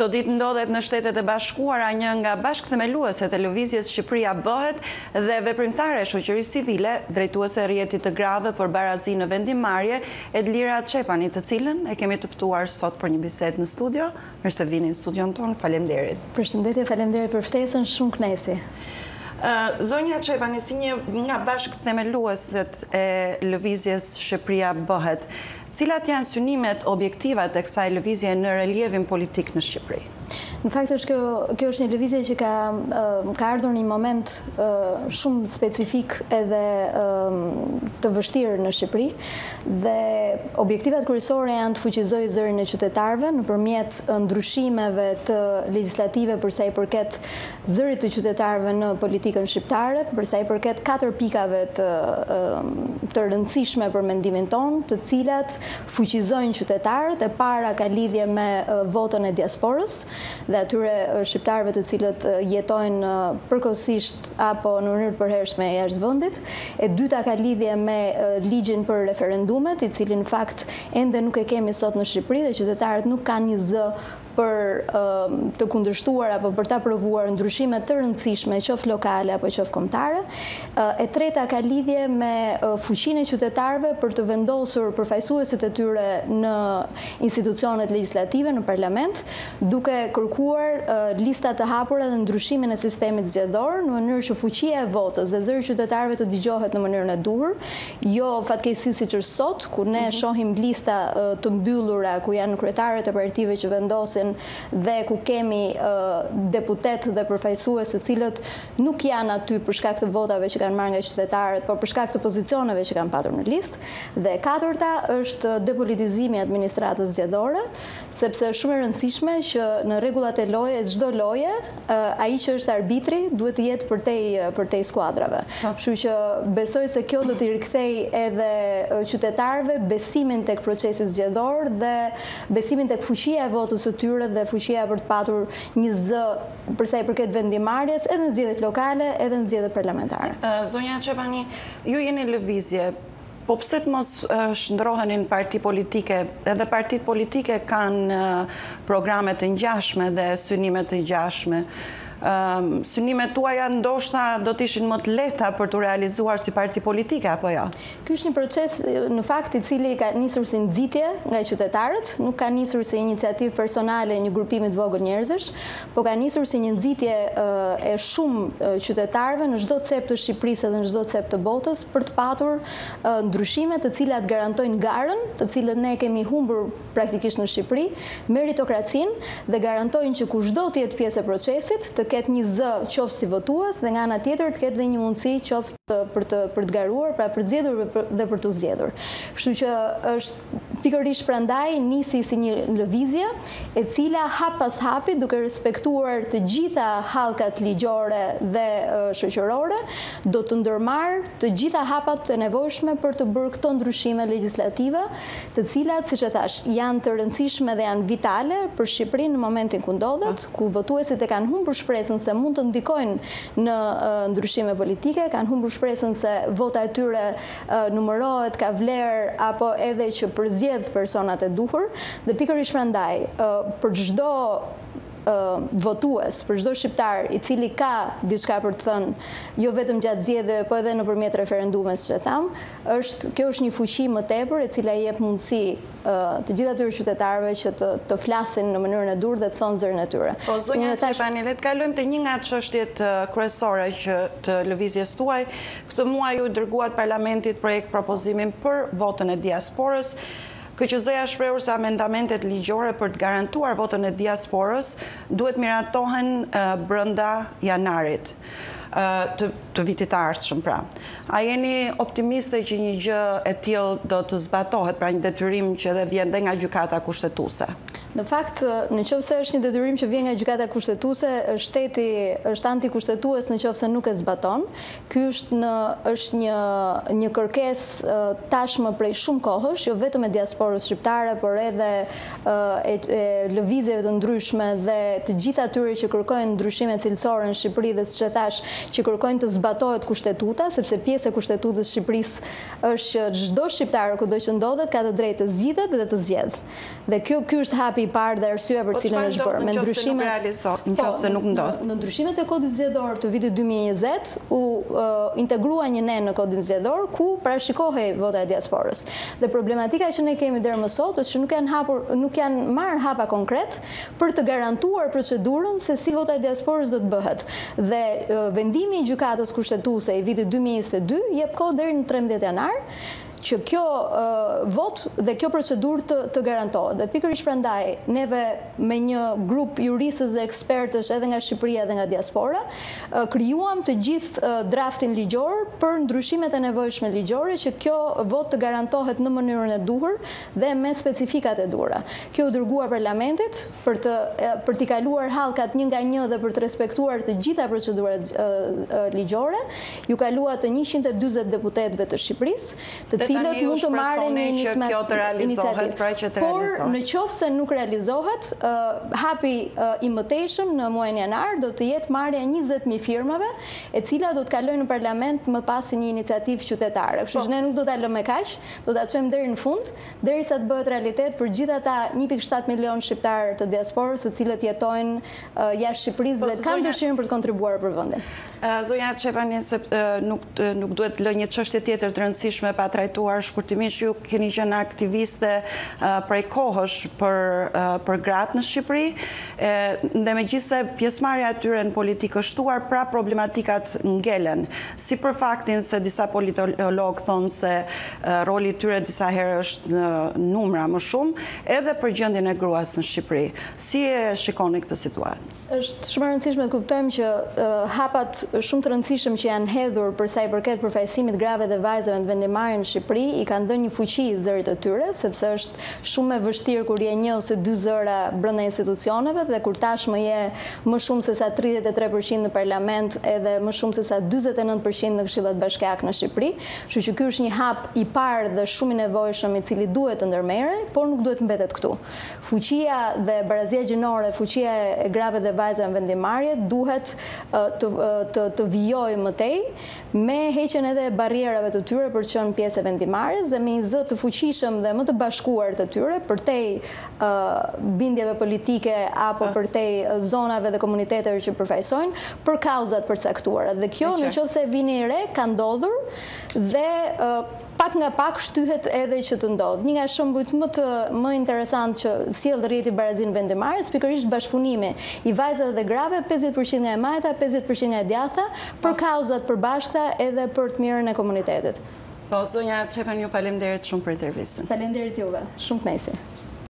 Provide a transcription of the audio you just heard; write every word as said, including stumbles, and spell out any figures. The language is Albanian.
Këto ditë ndodhet në Shtetet e Bashkuara një nga bashkëthemelueset e Lëvizjes Shqipëria Bëhet dhe veprimtare e shoqërisë civile, drejtuese e rrjetit të grave për barazi në vendimarrje, Edlira Çepani, të cilën e kemi të ftuar sot për një bisedë në studio. Mirë se vini në studion tonë. Faleminderit. Përshëndetje, faleminderit për ftesën, shumë kënaqësi. Zonja Çepani, si një nga bashkëthemelueset e Lëvizjes Shqipëria Bëhet, cilat janë synimet objektivat e kësaj lëvizje në relievin politik në Shqipëri? Në fakt është kjo, kjo është një lëvizje që ka, ka ardhur një moment shumë specifik edhe të vështirë në Shqipëri dhe objektivat kryesore janë të fuqizojë zërin e qytetarëve nëpërmjet ndryshimeve të legjislative për sa i përket zërit të qytetarëve në politikën shqiptare, për sa i përket katër pikave të, të rëndësishme për mendimin tonë, të cilat fuqizojnë qytetarët. E para ka lidhje me votën e diasporës dhe atyre shqiptarëve të cilët jetojnë përkohësisht apo në mënyrë të përhershme jashtë vendit. E dyta ka lidhje me ligjin për referendumet, i cili në fakt ende nuk e kemi sot në Shqipëri dhe qytetarët nuk kanë një zë për të kundërshtuar apo për të aprovuar ndryshime të rëndësishme, qoftë lokale apo qoftë kombëtare. E treta ka lidhje me fuqinë e qytetarëve për të vendosur përfaqësuesit e tyre në institucionet legjislative, në parlament, duke kërkuar lista të hapura dhe ndryshimin e sistemit zgjedhor në mënyrë që fuqia e votës dhe zëri i qytetarëve të dëgjohet në mënyrën e duhur, jo fatkeqësisht siç është sot, ku ne shohim lista të mbyllura ku janë kryetarët e partive që vendosin dhe ku kemi uh, deputet dhe përfaqësues të cilët nuk janë aty për shkak të votave që kanë marrë nga qytetarët, por për shkak të pozicioneve që kanë patur në listë. Dhe katërta është depolitizimi i administratës zgjedhore, sepse është shumë e rëndësishme që në rregullat e lojës, çdo loje, uh, ai që është arbitri duhet të jetë përtej përtej skuadrave. Kështu që besoj se kjo do t'i rikthej edhe qytetarëve besimin tek procesi zgjedhor dhe besimin tek fuqia e votës së tyre dhe fuqia për të patur një zë për sa i përket vendimarrjes edhe në zgjedhjet lokale edhe në zgjedhjet parlamentare. Zonja Çepani, ju jeni lëvizje, po pse të mos shndroheni në parti politike? Edhe partitë politike kanë programe të ngjashme dhe synime të ngjashme. Um, synimet tuaja ndoshta do të ishin më të lehta për të realizuar si parti politike, apo jo? Ky është një proces në fakt i cili ka nisur si nxitje nga qytetarët, nuk ka nisur si iniciativë personale e një grupimi të vogël njerëzish, po ka nisur si një nxitje uh, e shumë uh, qytetarëve në çdo cep të Shqipërisë dhe në çdo cep të botës për të patur uh, ndryshime të cilat garantojnë garën, të cilët ne kemi humbur praktikisht në Shqipëri, meritokracinë dhe garantojnë që kushdo të jetë pjesë e procesit, të ketë një zë qoftë si votues dhe nga ana tjetër të ketë dhe një mundësi qoftë për të për të garuar, pra për të zgjedhur dhe për të zgjedhur. Kështu që është pikërisht prandaj nisi si një lëvizje e cila hap pas hapi duke respektuar të gjitha hallkat ligjore dhe uh, shoqërore, do të ndërmarr të gjitha hapat e nevojshme për të bërë këto ndryshime legjislative, të cilat, siç e thash, janë të rëndësishme dhe janë vitale për Shqipërinë në momentin ku ndodhet, ku votuesit e kanë humbur shpresën se mund të ndikojnë në uh, ndryshime politike, kanë humbur shpresën se vota e tyre uh, numërohet, ka vlerë apo edhe që përzgjedh personat e duhur, dhe pikërisht prandaj uh, për çdo Uh, votues, për çdo shqiptar i cili ka diçka për të thënë, jo vetëm gjatë zgjedhjeve, po edhe nëpërmjet referendumit, siç e tham, është kjo është një fuqi më tepër e cila i jep mundësi uh, të gjithë atyre qytetarëve që të, të flasin në mënyrën e dur dhe të thonë zërin e tyre. Po zonja Çepani, le të kalojmë te një nga çështjet kryesore që të lëvizjes tuaj. Këtë muaj ju dërguat parlamentit projekt propozimin për votën e diasporës. K Q Z-ja shprehur se amendamentet ligjore për të garantuar votën e diasporës duhet miratohen uh, brenda janarit uh, të, të vitit të ardhshëm, pra. A jeni optimiste që një gjë e tillë do të zbatohet, pra një detyrim që dhe vjen dhe nga gjykata kushtetuese? Në fakt, nëse është një detyrim që vjen nga gjykata kushtetuese, shteti është anti-kushtetues nëse nuk e zbaton. Ky është në është një një kërkesë tashmë prej shumë kohësh, jo vetëm e diasporës shqiptare, por edhe e, e lëvizjeve të ndryshme dhe të gjitha atyre që kërkojnë ndryshime cilësore në Shqipëri dhe, siç e thash, që kërkojnë të zbatohet kushtetuta, sepse pjesë e kushtetutës së Shqipërisë është që çdo shqiptar kudo që ndodhet ka të drejtë të zgjidhet dhe të zgjedh. Dhe kjo ky është hapi hapi i parë dhe arsyeja për cilën është bërë. Me ndryshimet nëse nuk ndodh. Në ndryshimet e kodit zgjedhor të vitit dy mijë e njëzet u integrua një nen në kodin zgjedhor ku parashikohej vota e diasporës. Dhe problematika që ne kemi deri më sot është që nuk janë hapur, nuk janë marrë hapa konkret për të garantuar procedurën se si vota e diasporës do të bëhet. Dhe vendimi i gjykatës kushtetuese i vitit dy mijë e njëzet e dy jep kohë deri në trembëdhjetë janar që kjo vot dhe kjo procedurë të, të garantohet. Dhe pikërisht prandaj, neve me një grup juristës dhe ekspertësh edhe nga Shqipëria dhe nga diaspora, krijuam të gjithë draftin ligjor për ndryshimet e nevojshme ligjore që kjo vot të garantohet në mënyrën e duhur dhe me specifikat e duhura. Kjo u dërguar parlamentit për të për t'i kaluar hallkat një nga një dhe për të respektuar të gjitha procedurat ligjore, ju kalua të njëqind e dyzet deputetëve të Shqipërisë, të cilët mund të marrin një iniciativë. Por në qoftë se nuk realizohet, hapi i mëtejshëm në muajin janar do të jetë marrja njëzet mijë firmave, e cila do të kalojnë në parlament më pas një iniciativë qytetare. Kështu që ne nuk do ta lëmë kaq, do ta çojmë deri në fund, derisa të bëhet realitet për gjithë ata një pikë shtat milion shqiptarë të diasporës, të cilët jetojnë jashtë Shqipërisë dhe kanë dëshirën për të kontribuar për vendin. Zonja Çepani, nuk nuk duhet lë një çështje tjetër të rëndësishme pa trajtuar shkurtimisht. Ju keni qenë aktiviste prej kohësh për për gratë në Shqipëri, dhe megjithëse pjesëmarrja e tyre në politikë është shtuar, pra problematikat ngelen, si për faktin se disa politologë thonë se roli i tyre disa herë është në numra më shumë, edhe për gjendjen e gruas në Shqipëri. Si e shikoni këtë situatë? Është shumë e rëndësishme të kuptojmë që hapat shumë të rëndësishëm që janë hedhur për sa i përket përfaqësimit grave dhe vajzave në vendimarrje në Shqipëri i kanë dhënë një fuqi zërit të tyre, sepse është shumë e vështirë kur je një ose dy zëra brenda institucioneve dhe kur tashmë je më shumë se sa tridhjetë e tre përqind në parlament edhe më shumë se sa dyzet e nëntë përqind në këshillat bashkiake në Shqipëri. Kështu që ky është një hap i parë dhe shumë i nevojshëm i cili duhet të ndërmerrej, por nuk duhet mbetet këtu. Fuqia dhe barazia gjinore, fuqia e grave dhe vajzave në vendimarrje duhet të të të vijojë më tej me heqjen edhe barrierave të tyre për të qenë pjesë e vendimarrjes dhe me një zë të fuqishëm dhe më të bashkuar të tyre përtej bindjeve politike apo përtej zonave dhe komuniteteve që përfaqësojnë për kauzat përcaktuara. Dhe kjo nëse vini re ka ndodhur dhe pak nga pak shtyhet edhe që të ndodh. Një nga shembujt më të më interesant që sjell rrjeti barazinë vendimarrjes, pikërisht bashkëpunimi i vajzave dhe grave, pesëdhjetë përqind nga e majta, pesëdhjetë përqind nga e djathta, për kauzat përbashkëta edhe për të mirën e komunitetit. Po, zonja Çepani, ju faleminderit shumë për intervistën. Faleminderit juve, shumë kënaqësi.